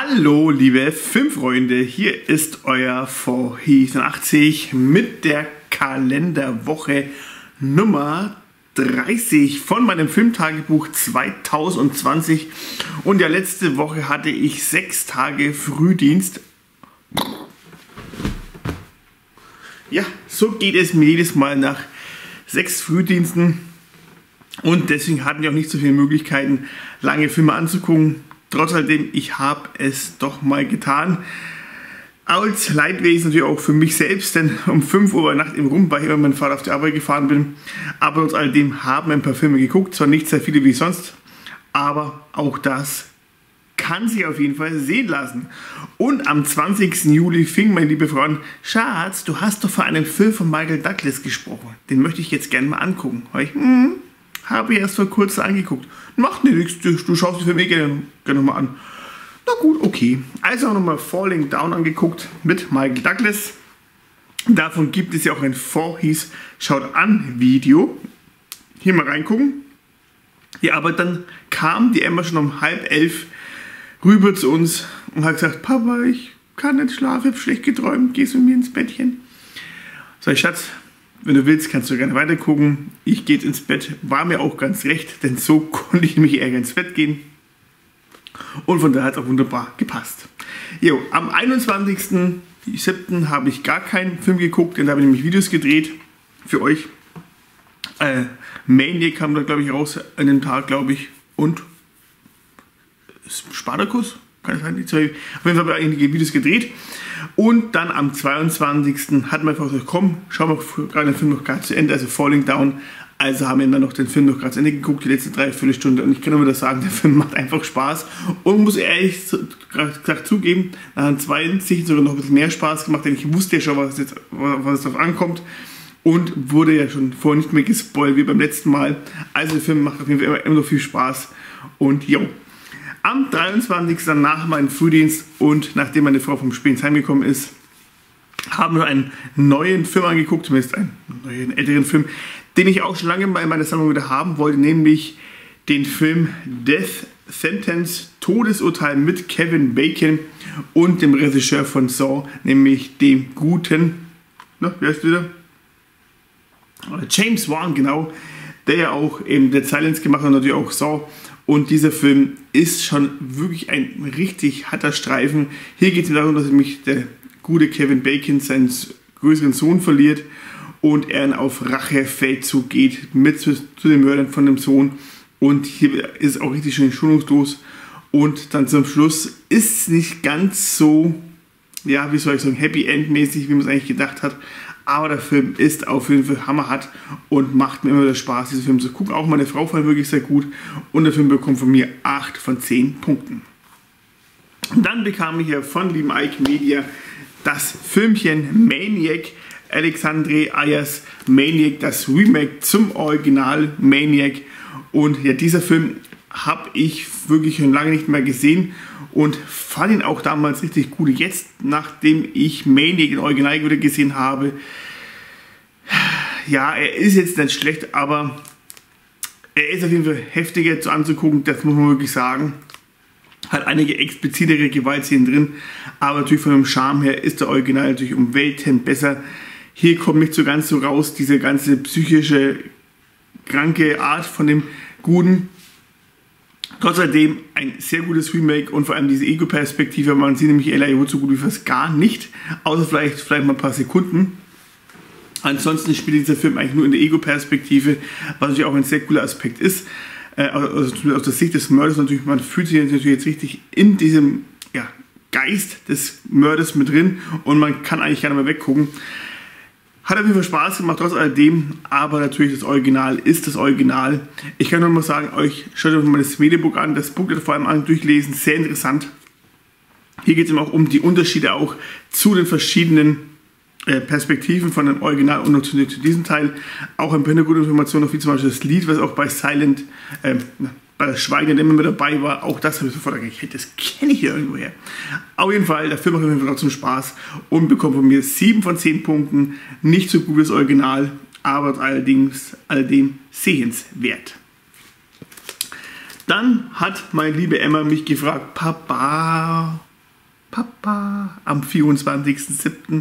Hallo liebe Filmfreunde, hier ist euer V84 mit der Kalenderwoche Nummer 30 von meinem Filmtagebuch 2020 und ja, letzte Woche hatte ich 6 Tage Frühdienst. Ja, so geht es mir jedes Mal nach 6 Frühdiensten und deswegen hatten wir auch nicht so viele Möglichkeiten, lange Filme anzugucken. Trotz alledem, ich habe es doch mal getan. Als Leidwesen natürlich auch für mich selbst, denn um 5 Uhr bei Nacht im Rum war ich immer mit meinem Fahrrad auf die Arbeit gefahren bin. Aber trotz alledem haben wir ein paar Filme geguckt, zwar nicht sehr viele wie sonst, aber auch das kann sich auf jeden Fall sehen lassen. Und am 20. Juli fing meine liebe Frau an: Schatz, du hast doch von einem Film von Michael Douglas gesprochen. Den möchte ich jetzt gerne mal angucken. Habe ich erst vor kurzem angeguckt. Macht nichts, du schaust den Film gerne nochmal an. Na gut, okay. Also auch nochmal Falling Down angeguckt mit Michael Douglas. Davon gibt es ja auch ein Vorhieß Schaut an Video. Hier mal reingucken. Ja, aber dann kam die Emma schon um 10:30 rüber zu uns und hat gesagt: Papa, ich kann nicht schlafen, ich habe schlecht geträumt, gehst du mit mir ins Bettchen? Sag ich: Schatz, wenn du willst, kannst du gerne weiter gucken. Ich gehe jetzt ins Bett. War mir auch ganz recht, denn so konnte ich mich eher ins Bett gehen. Und von daher hat es auch wunderbar gepasst. Jo, am 21.07. habe ich gar keinen Film geguckt, denn da habe ich nämlich Videos gedreht für euch. Maniac kam da, glaube ich, raus an dem Tag, glaube ich. Und Spartacus? Kann es sein? Die zwei. Auf jeden Fall habe ich einige Videos gedreht. Und dann am 22. hat man einfach gesagt: Komm, schauen wir gerade den Film noch gerade zu Ende, also Falling Down. Also haben wir dann noch den Film noch gerade zu Ende geguckt, die letzte Dreiviertelstunde. Und ich kann nur wieder sagen, der Film macht einfach Spaß. Und muss ehrlich gesagt zugeben, nach dem zweiten Sicht sogar noch ein bisschen mehr Spaß gemacht, denn ich wusste ja schon, was es darauf ankommt. Und wurde ja schon vorher nicht mehr gespoilt wie beim letzten Mal. Also der Film macht auf jeden Fall immer noch viel Spaß. Und jo. Am 23. nach meinem Frühdienst und nachdem meine Frau vom Spielen heimgekommen ist, haben wir einen neuen Film angeguckt, zumindest einen neuen, älteren Film, den ich auch schon lange mal in meiner Sammlung wieder haben wollte, nämlich den Film Death Sentence, Todesurteil mit Kevin Bacon und dem Regisseur von Saw, nämlich dem guten, wie heißt der wieder? James Wan, genau, der ja auch eben Dead Silence gemacht hat und natürlich auch Saw. Und dieser Film ist schon wirklich ein richtig harter Streifen. Hier geht es darum, dass nämlich der gute Kevin Bacon seinen größeren Sohn verliert und er auf Rachefeldzug geht mit zu den Mördern von dem Sohn. Und hier ist es auch richtig schön schonungslos. Und dann zum Schluss ist es nicht ganz so, ja, wie soll ich sagen, Happy End mäßig, wie man es eigentlich gedacht hat. Aber der Film ist auf jeden Fall hammerhart und macht mir immer wieder Spaß, diesen Film zu gucken. Auch meine Frau fand wirklich sehr gut und der Film bekommt von mir 8 von 10 Punkten. Und dann bekam ich ja von lieben Ike Media das Filmchen Maniac, Alexandre Ayers Maniac, das Remake zum Original Maniac. Und ja, dieser Film habe ich wirklich schon lange nicht mehr gesehen und fand ihn auch damals richtig gut. Jetzt, nachdem ich Maniac in Original wieder gesehen habe, ja, er ist jetzt nicht schlecht, aber er ist auf jeden Fall heftiger zu anzugucken, das muss man wirklich sagen. Hat einige explizitere Gewaltszenen drin, aber natürlich von dem Charme her ist der Original natürlich um Welten besser. Hier kommt nicht so ganz so raus, diese ganze psychische, kranke Art von dem Guten. Trotz alledem ein sehr gutes Remake und vor allem diese Ego-Perspektive. Man sieht nämlich Elijah Wood so gut wie fast gar nicht, außer vielleicht mal ein paar Sekunden. Ansonsten spielt dieser Film eigentlich nur in der Ego-Perspektive, was natürlich auch ein sehr cooler Aspekt ist. Also aus der Sicht des Mörders natürlich, man fühlt sich natürlich jetzt richtig in diesem Geist des Mörders mit drin und man kann eigentlich gar nicht mehr weggucken. Hat auf jeden Fall Spaß gemacht, trotz alledem, aber natürlich das Original ist das Original. Ich kann nur mal sagen, euch schaut euch mal das Mediabook an, das Booklet vor allem an, durchlesen, sehr interessant. Hier geht es auch um die Unterschiede auch zu den verschiedenen Perspektiven von dem Original und noch zu diesem Teil. Auch ein paar gute Informationen, wie zum Beispiel das Lied, was auch bei Silent, bei der Schweigen immer mit dabei war. Auch das habe ich sofort gedacht, das kenne ich hier irgendwo her. Auf jeden Fall, der Film macht auf jeden Fall trotzdem Spaß und bekommt von mir 7 von 10 Punkten. Nicht so gut wie das Original, aber allerdings alledem sehenswert. Dann hat meine liebe Emma mich gefragt: Papa, Papa, am 24.07.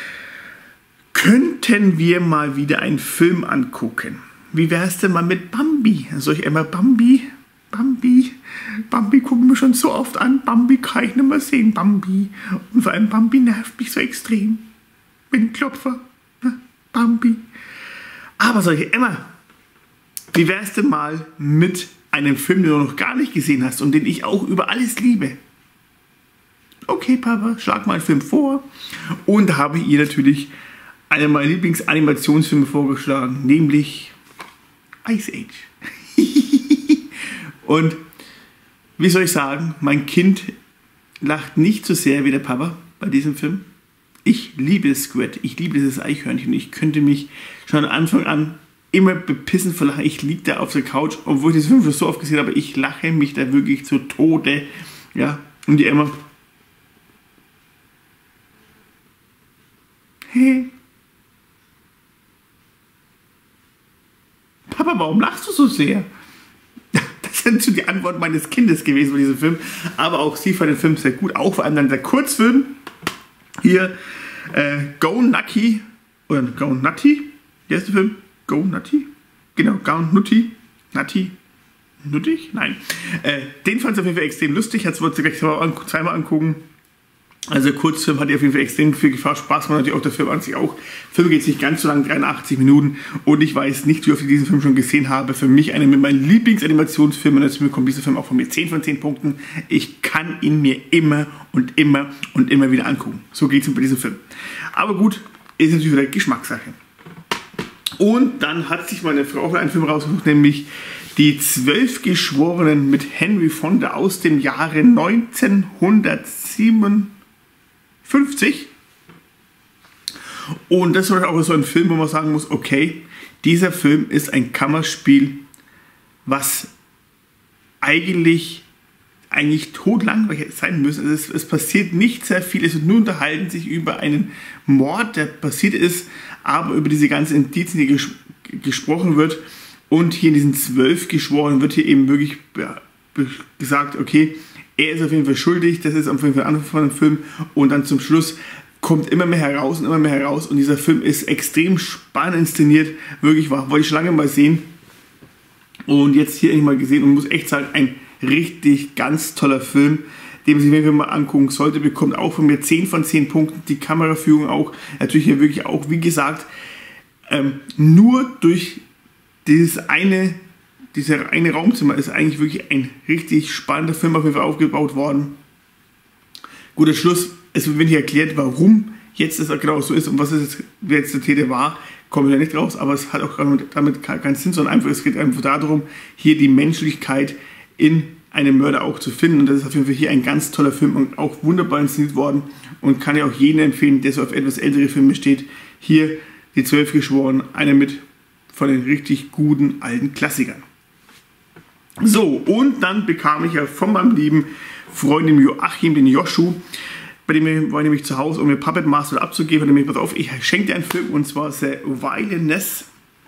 könnten wir mal wieder einen Film angucken. Wie wär's denn mal mit Bambi? Soll ich einmal Bambi gucken wir schon so oft an. Bambi kann ich nicht mehr sehen, Bambi. Und vor allem Bambi nervt mich so extrem. Bin ein Klopfer. Bambi. Aber solche Emma, wie wär's denn mal mit einem Film, den du noch gar nicht gesehen hast und den ich auch über alles liebe? Okay, Papa, schlag mal einen Film vor. Und da habe ich ihr natürlich einen meiner Lieblingsanimationsfilme vorgeschlagen, nämlich Ice Age. Und wie soll ich sagen, mein Kind lacht nicht so sehr wie der Papa bei diesem Film. Ich liebe Squid, ich liebe dieses Eichhörnchen. Ich könnte mich schon von Anfang an immer bepissen vor Lachen. Ich liege da auf der Couch, obwohl ich diesen Film schon so oft gesehen habe, aber ich lache mich da wirklich zu Tode. Ja, und die Emma. Hey. Papa, warum lachst du so sehr? Das sind so die Antworten meines Kindes gewesen bei diesem Film. Aber auch sie fand den Film sehr gut. Auch vor allem dann der Kurzfilm. Hier, Go Nutty. Oder Go Nutty. Wie heißt der Film? Go Nutty? Genau, Go Nutty. Nutty. Nuttig? Nein. Den fand ich auf jeden Fall extrem lustig. Jetzt wollte ich gleich zweimal angucken. Also der Kurzfilm hat auf jeden Fall extrem viel Spaß gemacht, natürlich auch der Film an sich auch. Der Film geht nicht ganz so lang, 83 Minuten. Und ich weiß nicht, wie oft ich diesen Film schon gesehen habe. Für mich einer mit meinen Lieblingsanimationsfilmen. Und deswegen kommt dieser Film auch von mir 10 von 10 Punkten. Ich kann ihn mir immer und immer und immer wieder angucken. So geht es mir bei diesem Film. Aber gut, ist natürlich wieder Geschmackssache. Und dann hat sich meine Frau für einen Film rausgesucht, nämlich Die 12 Geschworenen mit Henry Fonda aus dem Jahre 1957. Und das ist auch so ein Film, wo man sagen muss, okay, dieser Film ist ein Kammerspiel, was eigentlich totlangweilig sein müssen. Es passiert nicht sehr viel, es wird nur unterhalten sich über einen Mord, der passiert ist, aber über diese ganzen Indizien, die gesprochen wird. Und hier in diesen 12 Geschworenen wird hier eben wirklich gesagt, okay, er ist auf jeden Fall schuldig, das ist auf jeden Fall der Anfang von dem Film. Und dann zum Schluss kommt immer mehr heraus und immer mehr heraus. Und dieser Film ist extrem spannend inszeniert, wirklich wollte ich schon lange mal sehen. Und jetzt hier endlich mal gesehen und muss echt sagen, ein richtig ganz toller Film, den man sich mal angucken sollte, bekommt auch von mir 10 von 10 Punkten, die Kameraführung auch, natürlich hier wirklich auch, wie gesagt, nur durch dieser eine Raumzimmer ist eigentlich wirklich ein richtig spannender Film auf jeden Fall aufgebaut worden. Guter Schluss, es wird hier erklärt, warum jetzt das genau so ist und was es jetzt der Täter war, kommen wir da nicht raus, aber es hat auch damit keinen Sinn, sondern einfach, es geht einfach darum, hier die Menschlichkeit in einem Mörder auch zu finden. Und das ist auf jeden Fall hier ein ganz toller Film und auch wunderbar inszeniert worden und kann ja auch jedem empfehlen, der so auf etwas ältere Filme steht. Hier die 12 Geschworenen, einer mit von den richtig guten alten Klassikern. So, und dann bekam ich ja von meinem lieben Freund dem Joachim, den Joschu, bei dem war ich nämlich zu Hause, um mir Puppet Master abzugeben. Und pass auf, ich schenke dir einen Film, und zwar The Wilderness.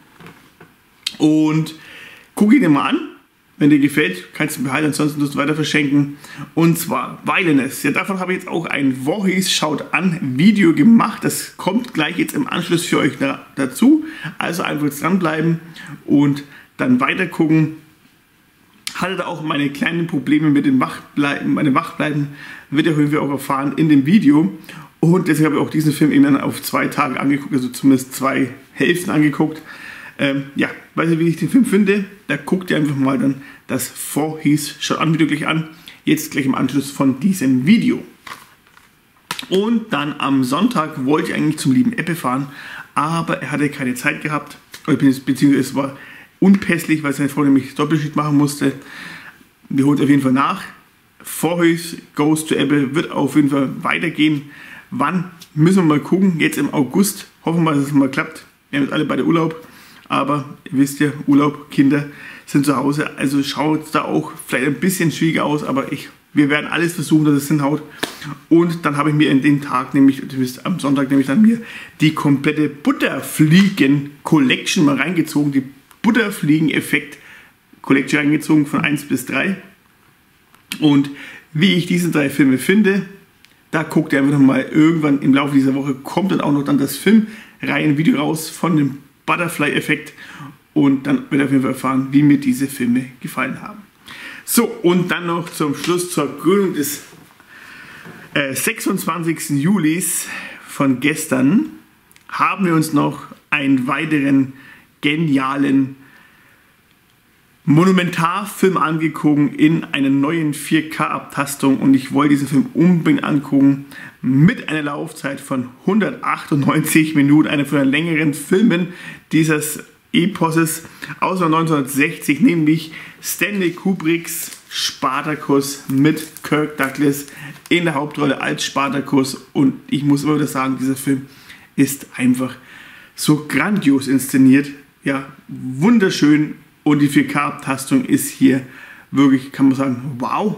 Und guck ihn dir mal an. Wenn dir gefällt, kannst du ihn behalten, ansonsten musst du weiter verschenken. Und zwar Wilderness. Ja, davon habe ich jetzt auch ein Voorhees Schaut an Video gemacht. Das kommt gleich jetzt im Anschluss für euch dazu. Also einfach jetzt dranbleiben und dann weiter gucken. Hatte da auch meine kleinen Probleme mit dem Wachbleiben. Meine Wachbleiben wird ihr irgendwie auch erfahren in dem Video. Und deswegen habe ich auch diesen Film eben dann auf 2 Tage angeguckt, also zumindest 2 Hälften angeguckt. Ja, weiß nicht, wie ich den Film finde, da guckt ihr einfach mal dann das Voorhees Schaut an Video gleich an. Jetzt gleich im Anschluss von diesem Video. Und dann am Sonntag wollte ich eigentlich zum lieben Eppe fahren, aber er hatte keine Zeit gehabt, beziehungsweise es war unpässlich, weil seine Frau nämlich Doppelschicht machen musste. Wir holen es auf jeden Fall nach. Voorhees Goes to Ebbe wird auf jeden Fall weitergehen. Wann, müssen wir mal gucken. Jetzt im August. Hoffen wir mal, dass es mal klappt. Wir haben jetzt alle beide Urlaub. Aber ihr wisst ja, Urlaub, Kinder sind zu Hause. Also schaut es da auch vielleicht ein bisschen schwieriger aus. Aber wir werden alles versuchen, dass es hinhaut. Und dann habe ich mir in den Tag, nämlich am Sonntag, nämlich dann mir die komplette Butterfliegen Collection mal reingezogen. Die Butterfliegen-Effekt Collection reingezogen von 1 bis 3. Und wie ich diese 3 Filme finde, Da guckt ihr einfach nochmal, irgendwann im Laufe dieser Woche kommt dann auch noch dann das Filmreihenvideo raus von dem Butterfly-Effekt und dann wird ihr auf jeden Fall erfahren, wie mir diese Filme gefallen haben. So, und dann noch zum Schluss zur Krönung des 26. Julis von gestern haben wir uns noch einen weiteren genialen Monumentarfilm angeguckt in einer neuen 4K-Abtastung und ich wollte diesen Film unbedingt angucken mit einer Laufzeit von 198 Minuten, einer von den längeren Filmen dieses Eposes aus 1960, nämlich Stanley Kubricks Spartacus mit Kirk Douglas in der Hauptrolle als Spartacus und ich muss immer wieder sagen, dieser Film ist einfach so grandios inszeniert, ja, wunderschön und die 4K-Abtastung ist hier wirklich, kann man sagen, wow,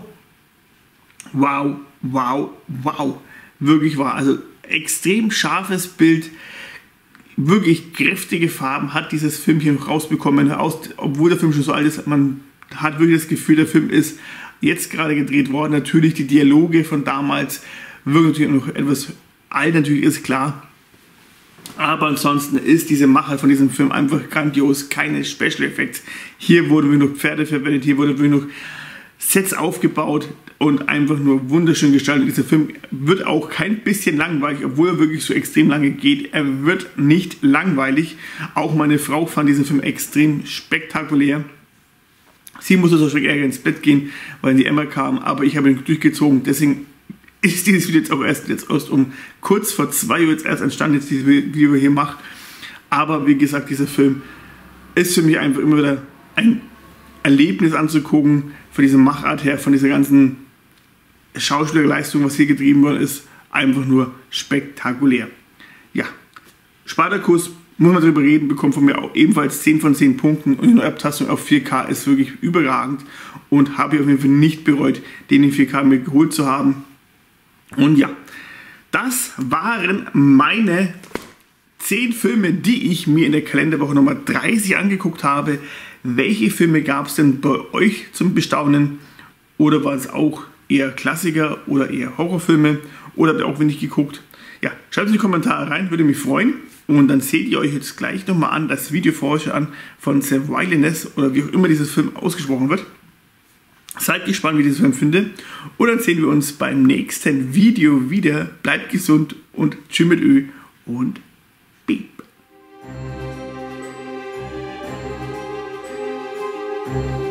wow, wow, wow, wirklich wahr, also extrem scharfes Bild, wirklich kräftige Farben hat dieses Filmchen rausbekommen, obwohl der Film schon so alt ist, man hat wirklich das Gefühl, der Film ist jetzt gerade gedreht worden, natürlich die Dialoge von damals wirken natürlich noch etwas alt, natürlich ist klar, aber ansonsten ist diese Macher von diesem Film einfach grandios, keine Special Effects. Hier wurden wirklich noch Pferde verwendet, hier wurden wirklich noch Sets aufgebaut und einfach nur wunderschön gestaltet. Dieser Film wird auch kein bisschen langweilig, obwohl er wirklich so extrem lange geht. Er wird nicht langweilig. Auch meine Frau fand diesen Film extrem spektakulär. Sie musste so schreck ins Bett gehen, weil die Emma kam, aber ich habe ihn durchgezogen. Deswegen ist dieses Video jetzt auch erst um kurz vor 2 Uhr jetzt erst entstanden, jetzt dieses Video hier macht. Aber wie gesagt, dieser Film ist für mich einfach immer wieder ein Erlebnis anzugucken, von dieser Machart her, von dieser ganzen Schauspielerleistung, was hier getrieben worden ist, einfach nur spektakulär. Ja, Spartacus, muss man darüber reden, bekommt von mir auch ebenfalls 10 von 10 Punkten und die Neuabtastung auf 4K ist wirklich überragend und habe ich auf jeden Fall nicht bereut, den in 4K mir geholt zu haben. Und ja, das waren meine 10 Filme, die ich mir in der Kalenderwoche Nummer 30 angeguckt habe. Welche Filme gab es denn bei euch zum Bestaunen? Oder war es auch eher Klassiker oder eher Horrorfilme? Oder habt ihr auch wenig geguckt? Ja, schreibt es in die Kommentare rein, würde mich freuen. Und dann seht ihr euch jetzt gleich nochmal an, das Video vor euch an von Sam Wiliness oder wie auch immer dieses Film ausgesprochen wird. Seid gespannt, wie ich diesen Film finde. Und dann sehen wir uns beim nächsten Video wieder. Bleibt gesund und tschüss mit Ö und Beep.